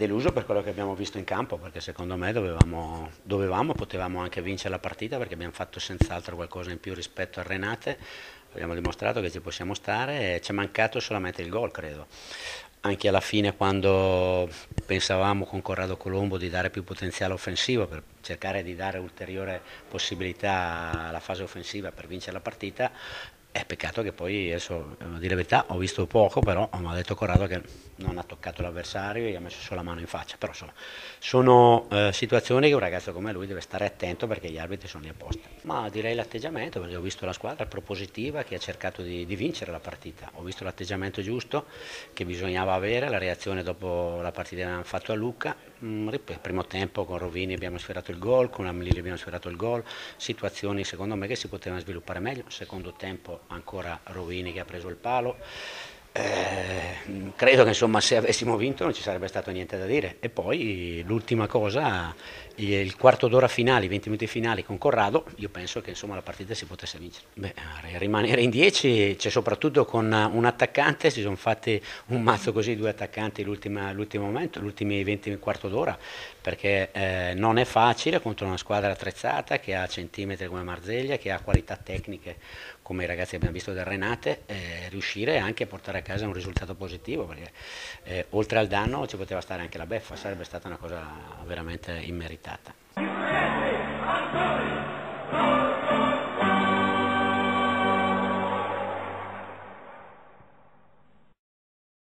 Deluso per quello che abbiamo visto in campo, perché secondo me potevamo anche vincere la partita, perché abbiamo fatto senz'altro qualcosa in più rispetto a Renate, abbiamo dimostrato che ci possiamo stare e ci è mancato solamente il gol, credo. Anche alla fine, quando pensavamo con Corrado Colombo di dare più potenziale offensivo per cercare di dare ulteriore possibilità alla fase offensiva per vincere la partita, è peccato che poi, adesso, a dire la verità, ho visto poco, però mi ha detto Corrado che non ha toccato l'avversario e gli ha messo solo la mano in faccia. Però insomma, sono situazioni che un ragazzo come lui deve stare attento, perché gli arbitri sono lì apposta. Ma direi l'atteggiamento, perché ho visto la squadra propositiva che ha cercato di vincere la partita. Ho visto l'atteggiamento giusto che bisognava avere, la reazione dopo la partita che abbiamo fatto a Lucca. Ripeto, il primo tempo con Rovini abbiamo sfiorato il gol, con Amlili abbiamo sfiorato il gol, situazioni secondo me che si potevano sviluppare meglio. Secondo tempo ancora Rovini che ha preso il palo. Credo che insomma, se avessimo vinto non ci sarebbe stato niente da dire. E poi l'ultima cosa, il quarto d'ora finale, i 20 minuti finali con Corrado, io penso che insomma la partita si potesse vincere. Beh, rimanere in 10 c'è, soprattutto con un attaccante, si sono fatti un mazzo così, due attaccanti l'ultimo momento, gli ultimi 20 quarto d'ora, perché non è facile contro una squadra attrezzata che ha centimetri come Marzeglia, che ha qualità tecniche come i ragazzi che abbiamo visto del Renate, riuscire anche a portare a casa un risultato positivo, perché oltre al danno ci poteva stare anche la beffa, sarebbe stata una cosa veramente immeritata.